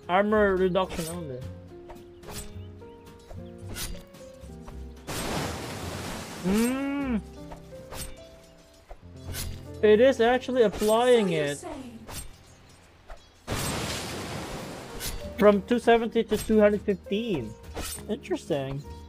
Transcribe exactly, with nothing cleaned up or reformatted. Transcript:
armor reduction only. Hmm. It is actually applying it from two seventy to two fifteen. Interesting.